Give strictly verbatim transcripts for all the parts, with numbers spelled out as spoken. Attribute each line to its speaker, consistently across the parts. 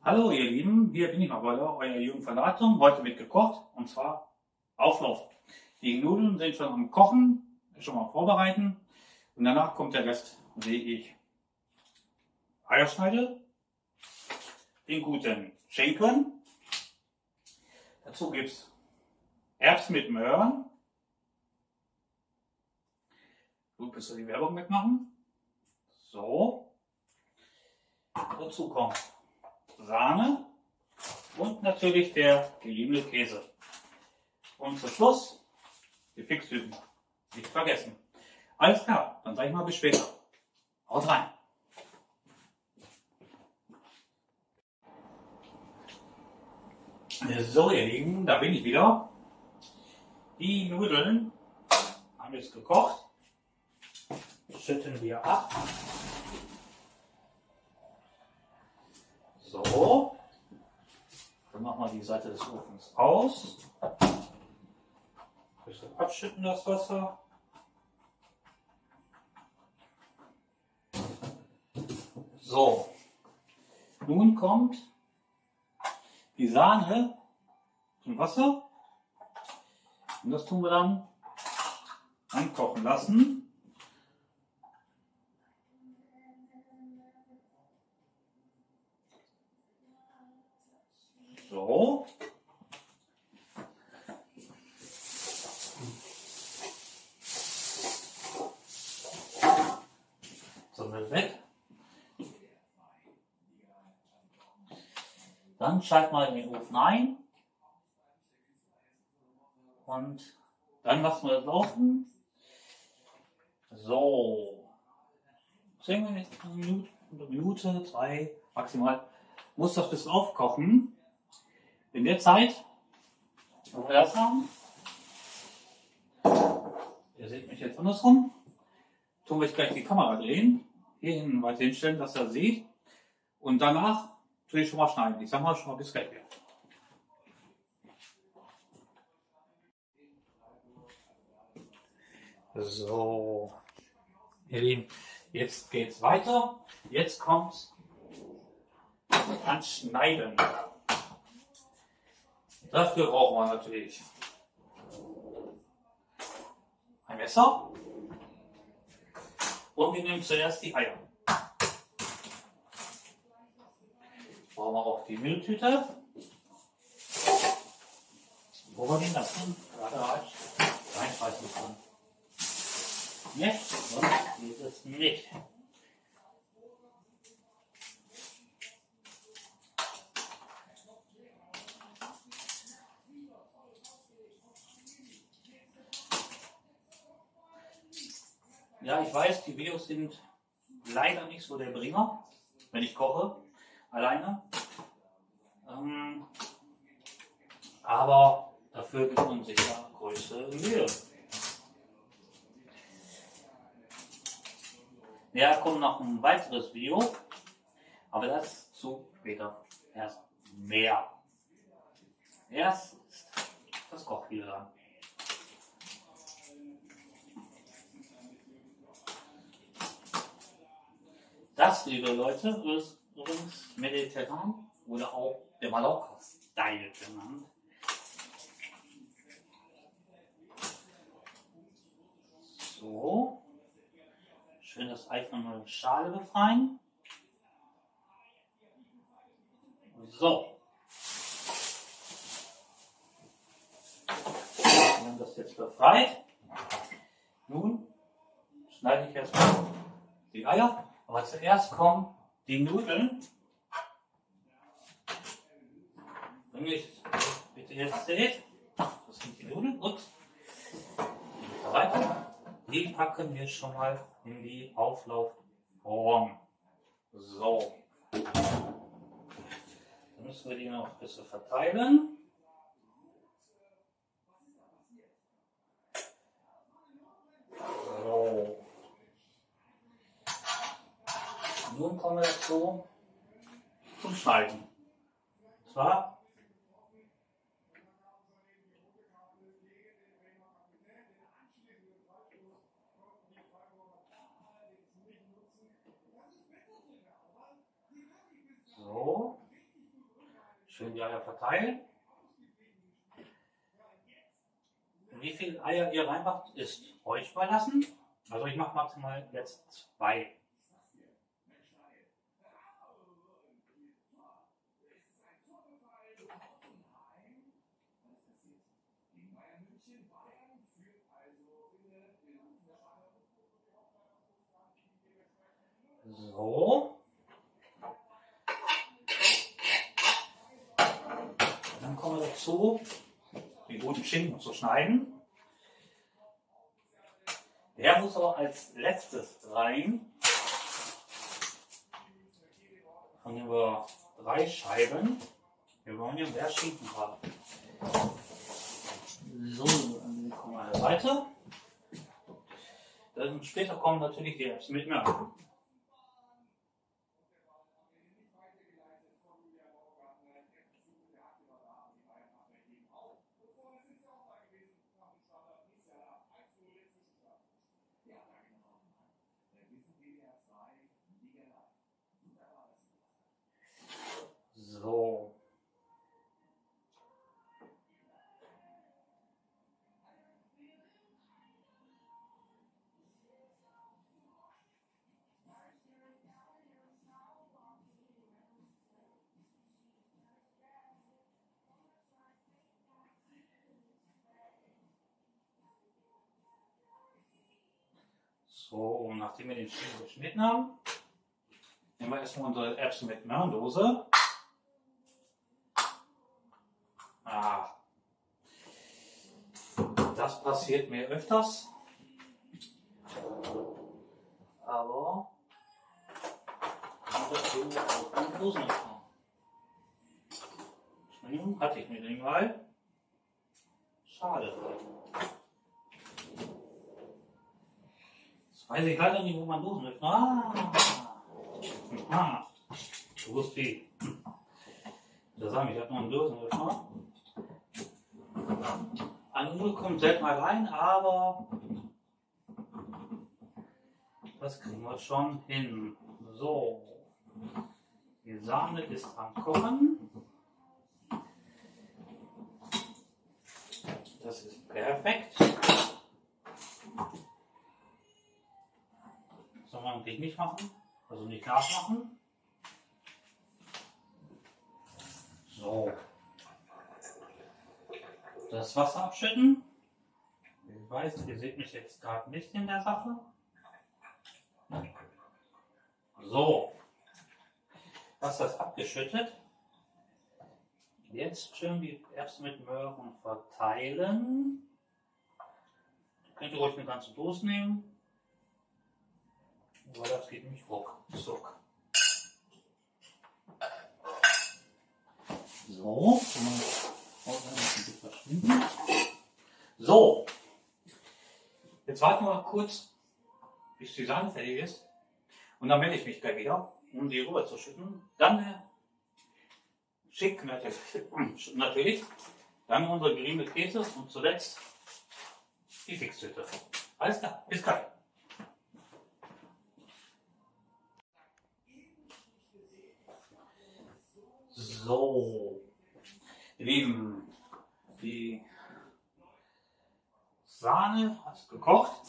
Speaker 1: Hallo ihr Lieben, hier bin ich mal wieder, euer Jürgen von Leitung. Heute wird gekocht und zwar Auflauf. Die Nudeln sind schon am Kochen, schon mal vorbereiten und danach kommt der Rest, wie ich Eier schneide, den guten Schinken. Dazu gibt es Erbsen mit Möhren. Gut, bis wir die Werbung wegmachen. So. Dazu kommt Sahne und natürlich der geriebene Käse. Und zum Schluss die Fixtüten. Nicht vergessen. Alles klar, dann sage ich mal bis später. Haut rein! So ihr Lieben, da bin ich wieder. Die Nudeln haben jetzt gekocht. Schütten wir ab. So. Dann machen wir die Seite des Ofens aus. Ein bisschen abschütten das Wasser. So. Nun kommt die Sahne zum Wasser. Und das tun wir dann ankochen lassen. So. So, wird weg. Dann schalten wir in den Ofen ein. Und dann lassen wir das laufen. So. zehn Minuten, eine Minute, zwei, maximal. Muss das bis aufkochen. In der Zeit, wo wir das haben, ihr seht mich jetzt andersrum, tun wir gleich die Kamera drehen, hier hin weiter hinstellen, dass ihr seht, und danach tue ich schon mal schneiden. Ich sag mal schon mal bis gleich wieder. So, ihr Lieben, jetzt geht's weiter. Jetzt kommt's ans Schneiden. Dafür brauchen wir natürlich ein Messer und wir nehmen zuerst die Eier. Brauchen wir auch die Mülltüte, wo wir den Lappen gerade reinschmeißen können. Nicht, sonst geht es nicht. Ja, ich weiß, die Videos sind leider nicht so der Bringer, wenn ich koche, alleine. Ähm, aber dafür gibt man sicher größere Mühe. Ja, kommt noch ein weiteres Video, aber das zu später erst mehr. Erst ist das Kochvideo dran. Das, liebe Leute, ist übrigens mediterran oder auch der Mallorca-Style genannt. So. Schön das Ei von der Schale befreien. So. Wir haben das jetzt befreit. Nun schneide ich erstmal die Eier. Aber zuerst kommen die Nudeln. Wenn ihr bitte jetzt seht, das sind die Nudeln. Und weiter. Die packen wir schon mal in die Auflaufform. So. Dann müssen wir die noch ein bisschen verteilen. So. Nun kommen wir dazu zum Schneiden. Und zwar so. Schön die Eier verteilen. Wie viele Eier ihr reinmacht, ist euch überlassen. Also ich mache maximal jetzt zwei. So. Dann kommen wir dazu, die guten Schinken zu schneiden. Der muss aber als letztes rein. Dann nehmen wir drei Scheiben. Wir wollen ja mehr Schinken haben. So, dann kommen wir an der Seite. Dann später kommen natürlich die Erbsen mit mehr. So. So, und nachdem wir den Schinken geschnitten haben, nehmen wir erstmal unsere Erbsen mit Möhrendose. Ah, das passiert mir öfters. Aber das tun wir auch beim Dosenöffner. Entschuldigung, hatte ich mir den mal. Schade. Jetzt weiß ich leider nicht, wo man Dosenöffner. Ah, ah. Du wusstest wie. Da sagen, ich habe noch einen Dosenöffner. Eine Null kommt selten mal rein, aber das kriegen wir schon hin. So, die Sahne ist am Kochen. Das ist perfekt. Soll man eigentlich nicht machen, also nicht nachmachen. So. Das Wasser abschütten. Ich weiß, ihr seht mich jetzt gerade nicht in der Sache. So. Wasser ist abgeschüttet. Jetzt schön die Erbsen mit Möhren verteilen. Könnt ihr ruhig eine ganze Dose nehmen. Aber das geht nämlich ruckzuck. So. So, jetzt warten wir mal kurz, bis die Sahne fertig ist. Und dann melde ich mich gleich wieder, um die rüber zu schütten. Dann der Schinken natürlich, dann unsere geriebene Käse und zuletzt die Fixtüte. Alles klar, bis gleich. So, ihr Lieben, die Sahne hat gekocht.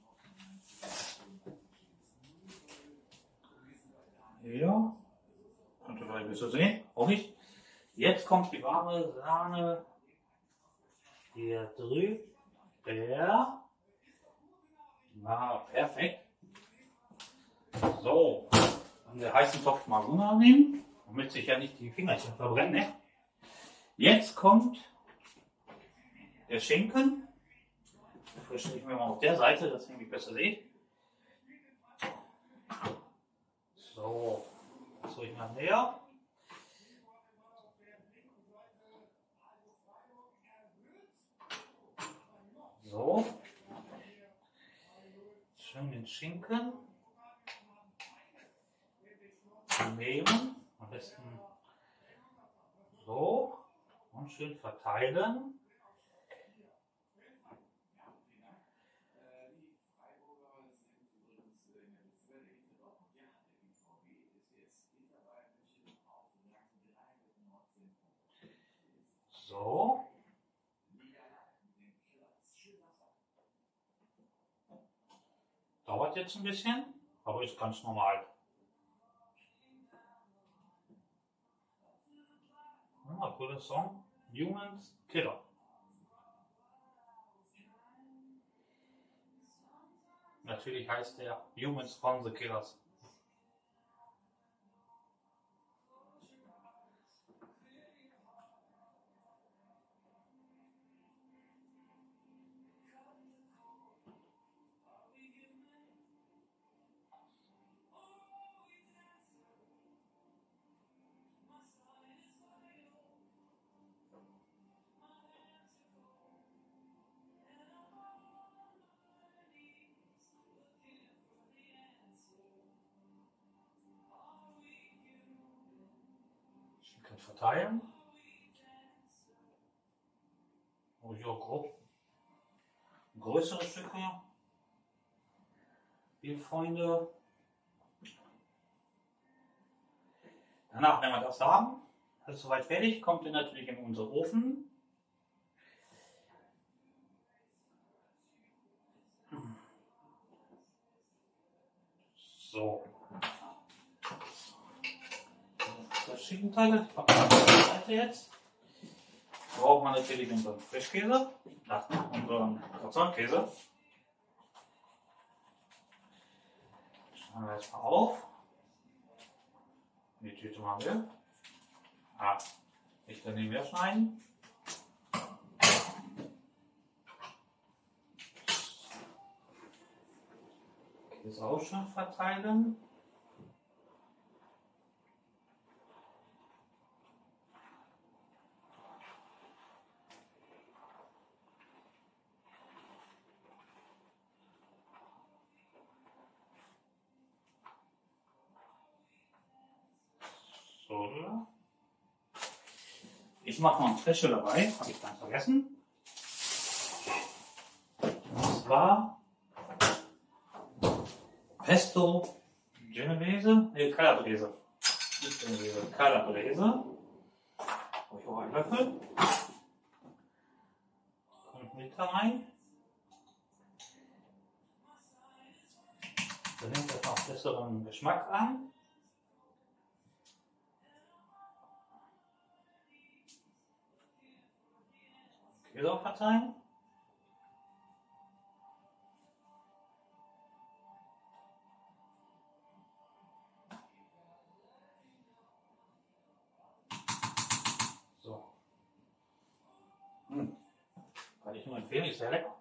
Speaker 1: Ja, könnt ihr vielleicht ein bisschen sehen, auch nicht. Jetzt kommt die warme Sahne hier drüber. Na, perfekt. So, dann den heißen Topf mal runternehmen, damit sich ja nicht die Fingerchen verbrennen. Ne? Jetzt kommt der Schinken. Das stelle ich mir mal auf der Seite, dass ihr irgendwie besser seht. So, das hole ich mal näher. So, schön den Schinken nehmen, am besten so und schön verteilen. dauert jetzt ein bisschen, aber ist ganz normal. Ah, cooler Song. Humans Killer. Natürlich heißt der Humans from the Killers. Ich kann verteilen. Oh ja, grob. Größere Stücke. Liebe Freunde. Danach, wenn wir das haben, das ist soweit fertig, kommt ihr natürlich in unseren Ofen. So. Das Schinkenteile, ich packe mal auf die Seite jetzt. Braucht man natürlich unseren Frischkäse, ach, unseren Croissantkäse. Schneiden wir jetzt mal auf. Die Tüte machen wir. Ah, nicht daneben mehr schneiden. Käse auch schon verteilen. So. Ich mache noch ein Frische dabei, habe ich ganz vergessen. Und zwar Pesto Genovese, nee, Calabrese. Nicht Genovese, Calabrese. Habe ich auch einen Löffel. Kommt mit da rein. Dann nimmt das noch besseren Geschmack an. Käse verteilen. So. Hm. Kann ich nur empfehlen, ist sehr lecker.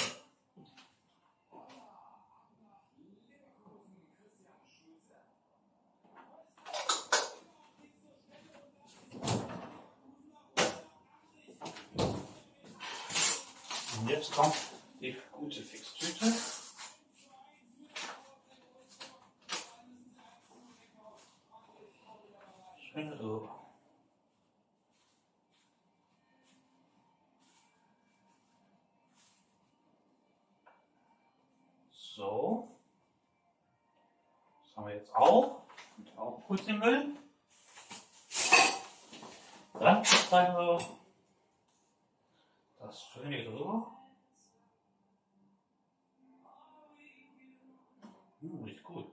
Speaker 1: Und jetzt kommt die gute Fixtüte. Schön so. So. Das haben wir jetzt auch. Und auch kurz im Müll. Dann zeigen wir das Schöne hier drüber. Uh, riecht gut.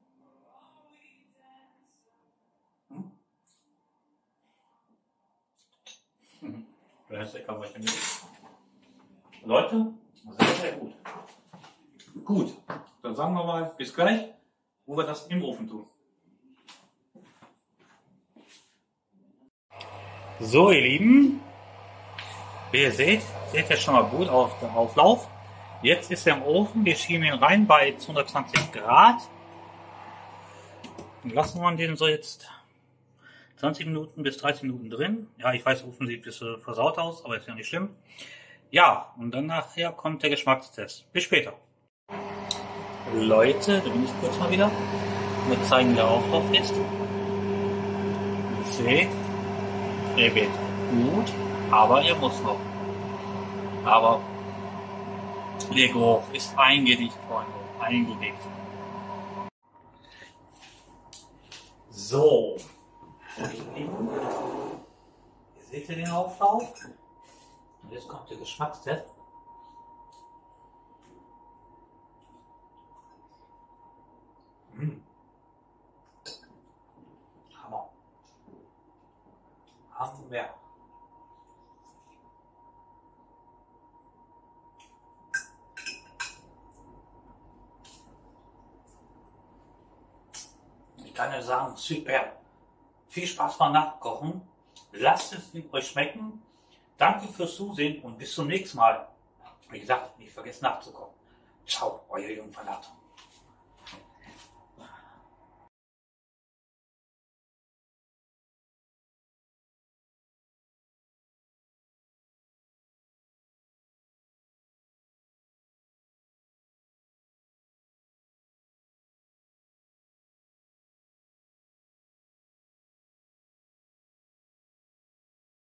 Speaker 1: Hm? Hm. Das ist lecker, was ich finde. Leute, sehr, sehr gut. Gut, dann sagen wir mal bis gleich, wo wir das im Ofen tun. So, ihr Lieben, wie ihr seht, seht ihr schon mal gut auf der Auflauf. Jetzt ist er im Ofen, wir schieben ihn rein bei hundertzwanzig Grad. Und lassen wir den so jetzt zwanzig Minuten bis dreißig Minuten drin. Ja, ich weiß, der Ofen sieht ein bisschen versaut aus, aber ist ja nicht schlimm. Ja, und dann nachher kommt der Geschmackstest. Bis später. Leute, da bin ich kurz mal wieder. Wir zeigen, wie der Auflauf ist. Ihr seht, er wird gut, aber er muss noch. Aber der Geruch ist eingelegt, Freunde, eingelegt. So, ihr seht den Auflauf. Und jetzt kommt der Geschmackstest. kann nur sagen, super. Viel Spaß beim Nachkochen. Lasst es euch schmecken. Danke fürs Zusehen und bis zum nächsten Mal. Wie gesagt, nicht vergesst nachzukochen. Ciao, euer Jürgen von Latum.